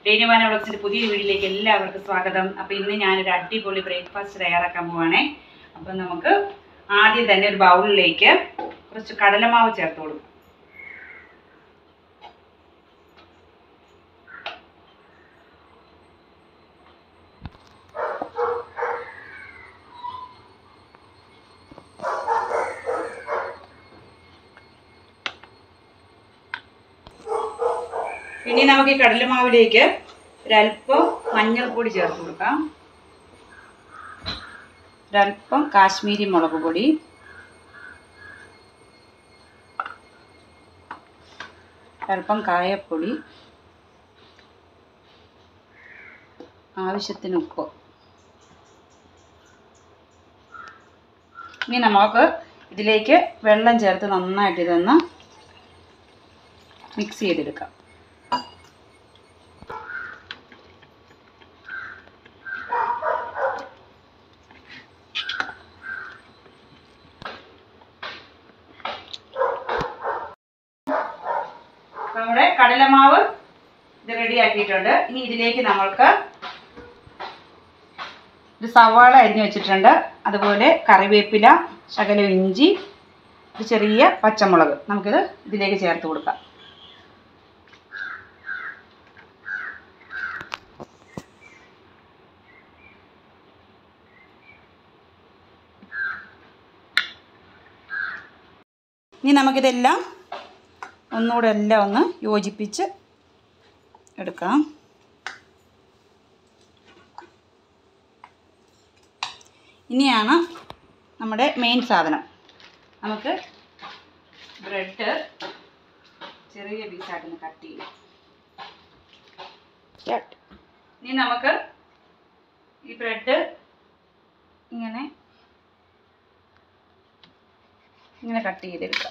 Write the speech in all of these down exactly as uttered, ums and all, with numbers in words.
രേണുവാന വ്ളോഗ്സിൻ്റെ പുതിയൊരു വീഡിയോയിലേക്ക് എല്ലാവർക്കും സ്വാഗതം. അപ്പോൾ ഇന്ന് ഞാനൊരു അടിപൊളി ബ്രേക്ക്ഫാസ്റ്റ് തയ്യാറാക്കാൻ പോവാണേ. അപ്പോൾ നമുക്ക് ആദ്യം തന്നെ ഒരു ബൗളിലേക്ക് കുറച്ച് കടലമാവ് ചേർത്ത് കൊടുക്കാം. ഇനി നമുക്ക് ഈ കടലമാവിലേക്ക് ഒരല്പം മഞ്ഞൾപ്പൊടി ചേർത്ത് കൊടുക്കാം, ഒരല്പം കാശ്മീരി മുളക് പൊടി, ഒരല്പം കായപ്പൊടി, ആവശ്യത്തിന് ഉപ്പ്. ഇനി നമുക്ക് ഇതിലേക്ക് വെള്ളം ചേർത്ത് നന്നായിട്ട് ഇതൊന്ന് മിക്സ് ചെയ്തെടുക്കാം. നമ്മുടെ കടലമാവ് ഇത് റെഡി ആക്കിയിട്ടുണ്ട്. ഇനി ഇതിലേക്ക് നമ്മൾക്ക് ഒരു സവാള അരിഞ്ഞു വെച്ചിട്ടുണ്ട്, അതുപോലെ കറിവേപ്പില, ശകലം ഇഞ്ചി, ഒരു ചെറിയ പച്ചമുളക് നമുക്കിത് ഇതിലേക്ക് ചേർത്ത് കൊടുക്കാം. ഇനി നമുക്കിതെല്ലാം ഒന്നുകൂടെ എല്ലാം ഒന്ന് യോജിപ്പിച്ച് എടുക്കാം. ഇനിയാണ് നമ്മുടെ മെയിൻ സാധനം. നമുക്ക് ബ്രെഡ് ചെറിയ പീസായിട്ടൊന്ന് കട്ട് ചെയ്യാം. ഇനി നമുക്ക് ഈ ബ്രെഡ് ഇങ്ങനെ ഇങ്ങനെ കട്ട് ചെയ്തെടുക്കാം.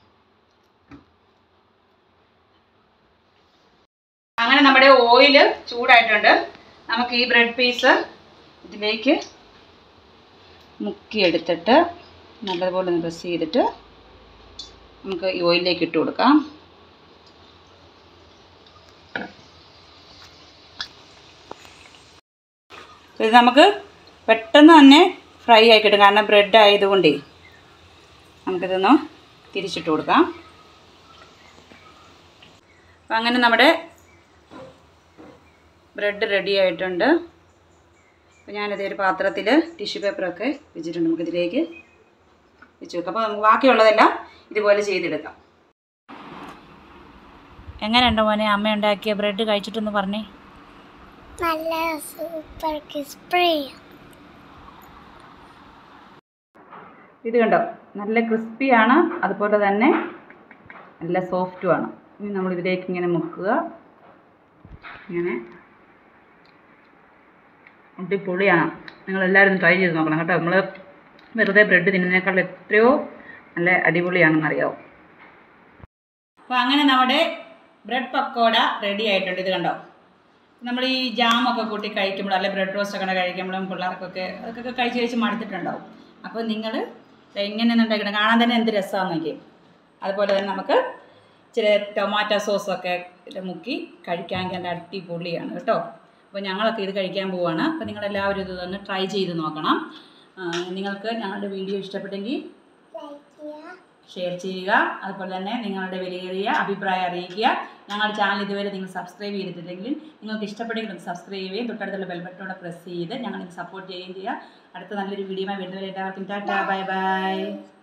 അങ്ങനെ നമ്മുടെ ഓയിൽ ചൂടായിട്ടുണ്ട്. നമുക്ക് ഈ ബ്രെഡ് പീസ് ഇതിലേക്ക് മുക്കിയെടുത്തിട്ട് നല്ലതുപോലെ ഒന്ന് പ്രസ് ചെയ്തിട്ട് നമുക്ക് ഈ ഓയിലിലേക്ക് ഇട്ട് കൊടുക്കാം. ഇത് നമുക്ക് പെട്ടെന്ന് തന്നെ ഫ്രൈ ആയി കിട്ടും, കാരണം ബ്രെഡ് ആയതുകൊണ്ടേ. നമുക്കിതൊന്ന് തിരിച്ചിട്ട് കൊടുക്കാം. അപ്പം അങ്ങനെ നമ്മുടെ ബ്രെഡ് റെഡി ആയിട്ടുണ്ട്. അപ്പോൾ ഞാനിത് ഒരു പാത്രത്തിൽ ടിഷ്യൂ പേപ്പറൊക്കെ വെച്ചിട്ടുണ്ട്, നമുക്കിതിലേക്ക് വെച്ച് വെക്കാം. അപ്പോൾ നമുക്ക് ബാക്കിയുള്ളതെല്ലാം ഇതുപോലെ ചെയ്തെടുക്കാം. എങ്ങനെയുണ്ടോ മോനെ അമ്മ ഉണ്ടാക്കിയ ബ്രെഡ് കഴിച്ചിട്ടൊന്ന് പറഞ്ഞേ? നല്ല സൂപ്പർ ക്രിസ്പി. ഇത് കണ്ടോ, നല്ല ക്രിസ്പിയാണ്, അതുപോലെ തന്നെ നല്ല സോഫ്റ്റുമാണ്. ഇനി നമ്മളിതിലേക്ക് ഇങ്ങനെ മുക്കുക. ഇങ്ങനെ അടിപൊളിയാണ്. നിങ്ങളെല്ലാവരും ട്രൈ ചെയ്ത് നോക്കണം കേട്ടോ. നമ്മൾ വെറുതെ ബ്രെഡ് തിന്നുന്നതിനേക്കാൾ എത്രയോ നല്ല അടിപൊളിയാണെന്നറിയാമോ. അപ്പോൾ അങ്ങനെ നമ്മുടെ ബ്രെഡ് പക്കോട റെഡി ആയിട്ടുണ്ട്. ഇത് കണ്ടോ, നമ്മൾ ഈ ജാമൊക്കെ കൂട്ടി കഴിക്കുമ്പോൾ, അല്ലെങ്കിൽ ബ്രെഡ് റോസ്റ്റൊക്കെ കഴിക്കുമ്പോഴും പിള്ളേർക്കൊക്കെ അതൊക്കെ കഴിച്ച് കഴിച്ച് മടുത്തിട്ടുണ്ടാവും. അപ്പോൾ നിങ്ങൾ എങ്ങനെ ഉണ്ടാക്കണം, കാണാൻ തന്നെ എന്ത് രസമാണെന്ന് നോക്കി. അതുപോലെ തന്നെ നമുക്ക് ഇച്ചിരി ടൊമാറ്റോ സോസൊക്കെ മുക്കി കഴിക്കാമെങ്കിൽ നല്ല അടിപൊളിയാണ് കേട്ടോ. അപ്പോൾ ഞങ്ങളൊക്കെ ഇത് കഴിക്കാൻ പോവുകയാണ്. അപ്പോൾ നിങ്ങളെല്ലാവരും ഇത് തന്നെ ട്രൈ ചെയ്ത് നോക്കണം. നിങ്ങൾക്ക് ഞങ്ങളുടെ വീഡിയോ ഇഷ്ടപ്പെട്ടെങ്കിൽ ഷെയർ ചെയ്യുക, അതുപോലെ തന്നെ നിങ്ങളുടെ വിലയേറിയ അഭിപ്രായം അറിയിക്കുക. ഞങ്ങളുടെ ചാനൽ ഇതുവരെ നിങ്ങൾ സബ്സ്ക്രൈബ് ചെയ്തിട്ടില്ലെങ്കിൽ നിങ്ങൾക്ക് ഇഷ്ടപ്പെട്ടെങ്കിൽ സബ്സ്ക്രൈബ് ചെയ്യുകയും തൊട്ടടുത്തുള്ള ബെൽ ബട്ടണോടെ പ്രസ് ചെയ്ത് ഞങ്ങളെ സപ്പോർട്ട് ചെയ്യുകയും ചെയ്യുക. അടുത്ത നല്ലൊരു വീഡിയോയുമായി വരുന്നവരെ എല്ലാവർക്കും ടാറ്റാ, ബൈ ബൈ.